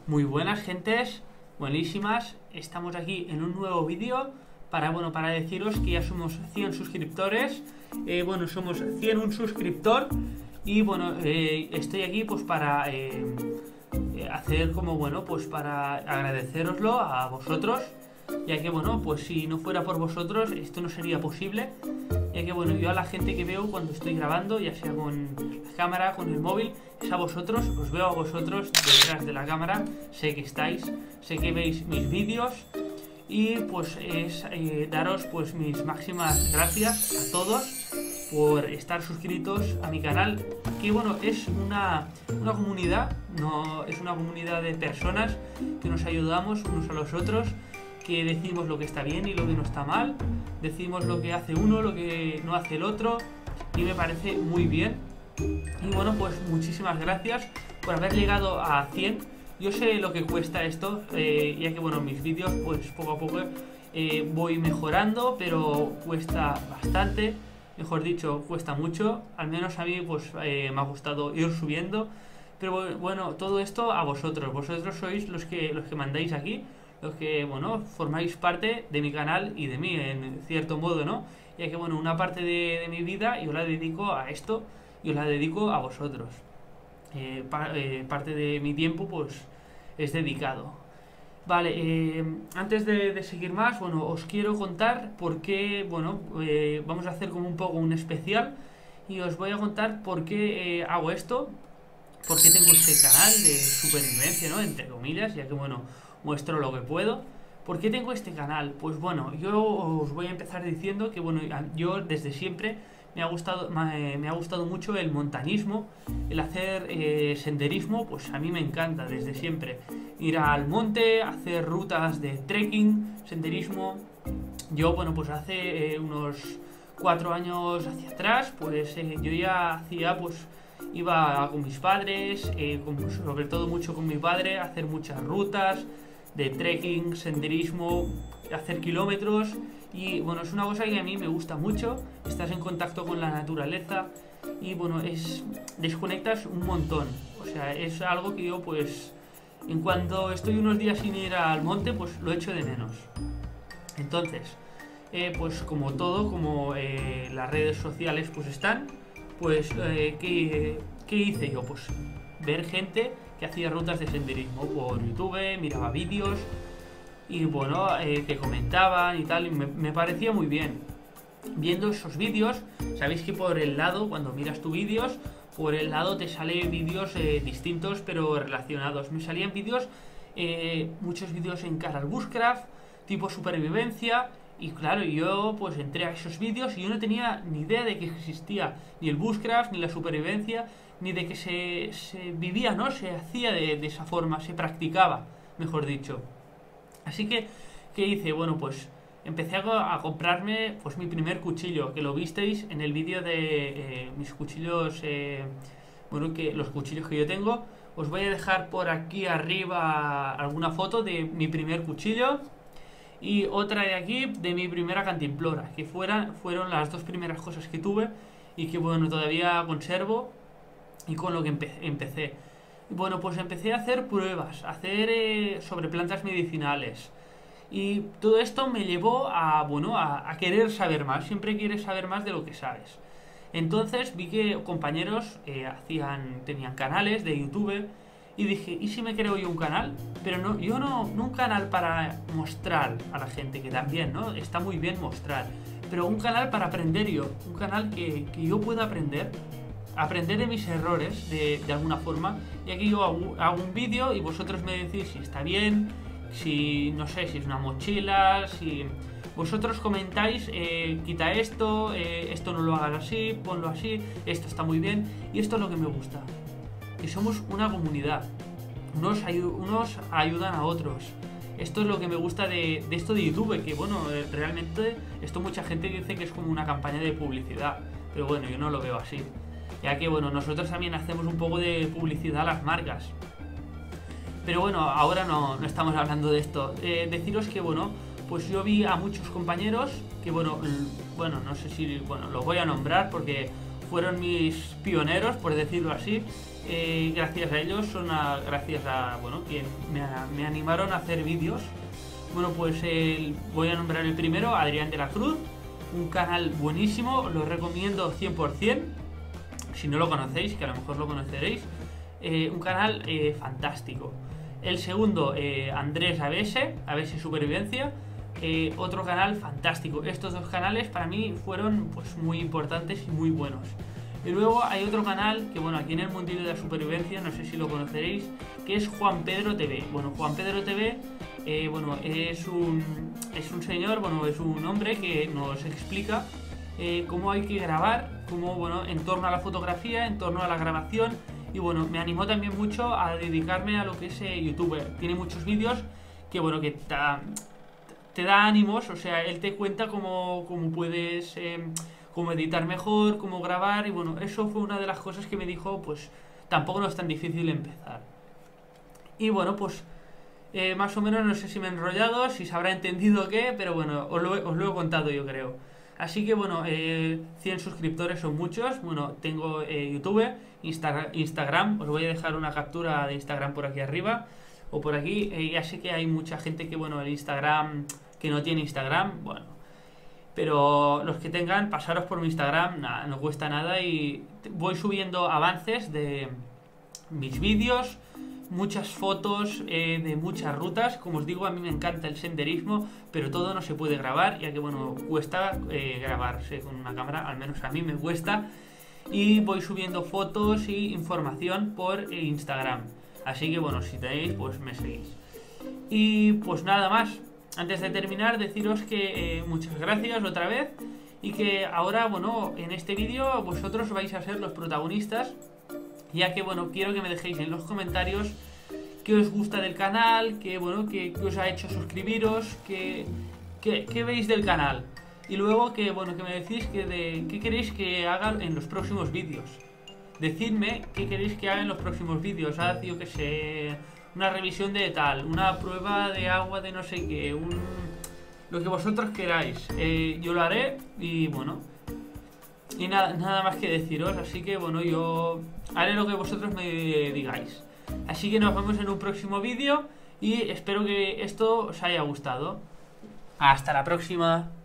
Muy buenas gentes, buenísimas. Estamos aquí en un nuevo vídeo para deciros que ya somos 100 suscriptores. Somos 100 un suscriptor y estoy aquí pues para hacer para agradeceroslo a vosotros, ya que pues si no fuera por vosotros esto no sería posible. Ya que yo a la gente que veo cuando estoy grabando, ya sea con la cámara, con el móvil, es a vosotros, os veo a vosotros detrás de la cámara, sé que estáis, sé que veis mis vídeos y pues es daros pues mis máximas gracias a todos por estar suscritos a mi canal, que es una comunidad, no es una comunidad de personas que nos ayudamos unos a los otros, que decimos lo que está bien y lo que no está mal, decimos lo que hace uno, lo que no hace el otro, y me parece muy bien. Y pues muchísimas gracias por haber llegado a 100. Yo sé lo que cuesta esto, ya que mis vídeos pues poco a poco voy mejorando, pero cuesta bastante, mejor dicho, cuesta mucho. Al menos a mí pues me ha gustado ir subiendo, pero todo esto a vosotros sois los que mandáis aquí, los que formáis parte de mi canal y de mí en cierto modo, ¿no? Ya que una parte de mi vida yo la dedico a esto y os la dedico a vosotros. Parte de mi tiempo pues es dedicado. Vale, antes de seguir más, os quiero contar por qué, vamos a hacer como un poco un especial y os voy a contar por qué hago esto, por qué tengo este canal de supervivencia, ¿no? Entre comillas, ya que muestro lo que puedo. ¿Por qué tengo este canal? Pues yo os voy a empezar diciendo que yo desde siempre me ha gustado mucho el montañismo, el hacer senderismo, pues a mí me encanta desde siempre. Ir al monte, hacer rutas de trekking, senderismo. Yo, pues hace unos 4 años hacia atrás, pues yo ya hacía, pues iba con mis padres, sobre todo mucho con mi padre, a hacer muchas rutas de trekking, senderismo, hacer kilómetros. Y es una cosa que a mí me gusta mucho. Estás en contacto con la naturaleza y desconectas un montón. O sea, es algo que yo pues en cuanto estoy unos días sin ir al monte pues lo echo de menos. Entonces pues como todo, como las redes sociales pues están, pues ¿qué hice yo? Pues ver gente que hacía rutas de senderismo por YouTube, miraba vídeos y que comentaban y tal, y me parecía muy bien. Viendo esos vídeos, sabéis que por el lado, cuando miras tus vídeos, por el lado te salen vídeos distintos pero relacionados. Me salían vídeos, muchos vídeos en cara al bushcraft, tipo supervivencia, y claro, yo pues entré a esos vídeos y yo no tenía ni idea de que existía ni el bushcraft, ni la supervivencia, ni de que se vivía, ¿no? Se hacía de esa forma, se practicaba, mejor dicho. Así que, ¿qué hice? Pues empecé a comprarme pues mi primer cuchillo, que lo visteis en el vídeo de mis cuchillos, los cuchillos que yo tengo. Os voy a dejar por aquí arriba alguna foto de mi primer cuchillo y otra de aquí de mi primera cantimplora, que fueron las dos primeras cosas que tuve y que todavía conservo y con lo que empecé. Pues empecé a hacer pruebas, sobre plantas medicinales. Y todo esto me llevó a querer saber más. Siempre quieres saber más de lo que sabes. Entonces vi que compañeros tenían canales de YouTube y dije, ¿y si me creo yo un canal? Pero no un canal para mostrar a la gente, que también, ¿no? Está muy bien mostrar. Pero un canal para aprender yo. Un canal que yo pueda aprender de mis errores de alguna forma, y aquí yo hago un vídeo y vosotros me decís si está bien, si no sé, si es una mochila, si vosotros comentáis, quita esto, esto no lo hagas así, ponlo así, esto está muy bien. Y esto es lo que me gusta, que somos una comunidad, unos ayudan a otros. Esto es lo que me gusta de esto de YouTube, que realmente esto mucha gente dice que es como una campaña de publicidad, pero yo no lo veo así, ya que nosotros también hacemos un poco de publicidad a las marcas. Pero ahora no estamos hablando de esto. Deciros que pues yo vi a muchos compañeros que no sé si los voy a nombrar porque fueron mis pioneros, por decirlo así. Gracias a ellos, gracias a, bueno, quien me animaron a hacer vídeos. Bueno, pues voy a nombrar el primero, Adrián de la Cruz, un canal buenísimo, lo recomiendo 100%, si no lo conocéis, que a lo mejor lo conoceréis, un canal fantástico. El segundo, Andrés ABS Supervivencia, otro canal fantástico. Estos dos canales para mí fueron pues muy importantes y muy buenos. Y luego hay otro canal que, bueno, aquí en el mundillo de la supervivencia, no sé si lo conoceréis, que es Juan Pedro TV. Bueno, Juan Pedro TV, bueno, es un señor, bueno, es un hombre que nos explica cómo hay que grabar, cómo, bueno, en torno a la fotografía, en torno a la grabación. Y bueno, me animó también mucho a dedicarme a lo que es YouTube. Tiene muchos vídeos que, bueno, que te da ánimos, o sea, él te cuenta cómo puedes... cómo editar mejor, cómo grabar, y bueno, eso fue una de las cosas que me dijo, pues tampoco no es tan difícil empezar. Y bueno, pues más o menos, no sé si me he enrollado, si se habrá entendido qué, pero bueno, os lo he contado, yo creo. Así que bueno, 100 suscriptores son muchos. Bueno, tengo YouTube, Instagram, os voy a dejar una captura de Instagram por aquí arriba o por aquí. Ya sé que hay mucha gente que, bueno, el Instagram, que no tiene Instagram, bueno, pero los que tengan, pasaros por mi Instagram, nada, no cuesta nada, y voy subiendo avances de mis vídeos, muchas fotos de muchas rutas. Como os digo, a mí me encanta el senderismo, pero todo no se puede grabar, ya que, bueno, cuesta grabarse con una cámara, al menos a mí me cuesta, y voy subiendo fotos y información por Instagram. Así que, bueno, si tenéis, pues me seguís. Y pues nada más. Antes de terminar, deciros que muchas gracias otra vez, y que ahora, bueno, en este vídeo vosotros vais a ser los protagonistas, ya que, bueno, quiero que me dejéis en los comentarios qué os gusta del canal, qué os ha hecho suscribiros, qué veis del canal, y luego que, bueno, que me decís qué queréis que haga en los próximos vídeos. Decidme qué queréis que haga en los próximos vídeos. Haz, yo que sé, una revisión de tal, una prueba de agua de no sé qué, lo que vosotros queráis. Yo lo haré, y bueno, y nada más que deciros. Así que, bueno, yo haré lo que vosotros me digáis. Así que nos vemos en un próximo vídeo, y espero que esto os haya gustado. Hasta la próxima.